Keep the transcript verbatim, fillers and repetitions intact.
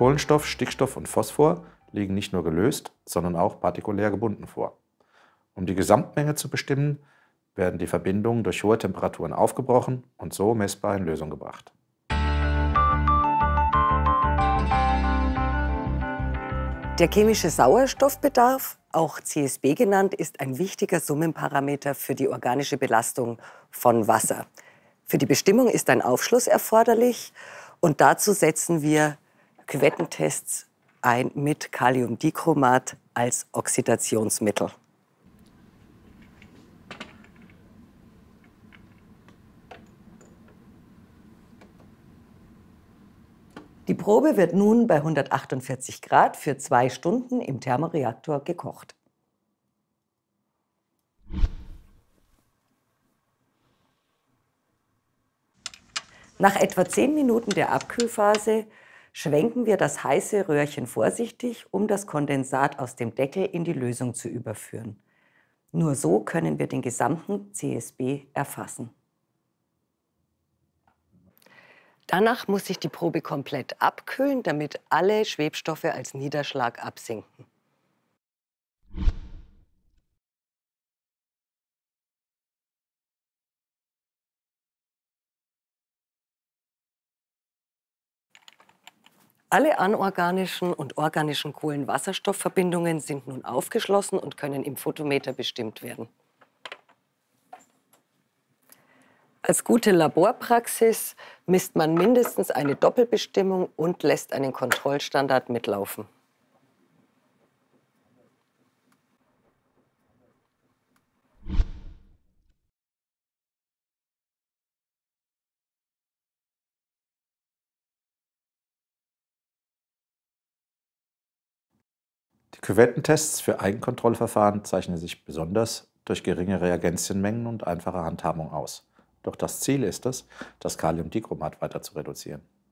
Kohlenstoff, Stickstoff und Phosphor liegen nicht nur gelöst, sondern auch partikulär gebunden vor. Um die Gesamtmenge zu bestimmen, werden die Verbindungen durch hohe Temperaturen aufgebrochen und so messbar in Lösung gebracht. Der chemische Sauerstoffbedarf, auch C S B genannt, ist ein wichtiger Summenparameter für die organische Belastung von Wasser. Für die Bestimmung ist ein Aufschluss erforderlich und dazu setzen wir Küvettentests ein mit Kaliumdichromat als Oxidationsmittel. Die Probe wird nun bei hundertachtundvierzig Grad für zwei Stunden im Thermoreaktor gekocht. Nach etwa zehn Minuten der Abkühlphase schwenken wir das heiße Röhrchen vorsichtig, um das Kondensat aus dem Deckel in die Lösung zu überführen. Nur so können wir den gesamten C S B erfassen. Danach muss sich die Probe komplett abkühlen, damit alle Schwebstoffe als Niederschlag absinken. Alle anorganischen und organischen Kohlenwasserstoffverbindungen sind nun aufgeschlossen und können im Photometer bestimmt werden. Als gute Laborpraxis misst man mindestens eine Doppelbestimmung und lässt einen Kontrollstandard mitlaufen. Die Küvettentests für Eigenkontrollverfahren zeichnen sich besonders durch geringe Reagentienmengen und einfache Handhabung aus. Doch das Ziel ist es, das Kaliumdichromat weiter zu reduzieren.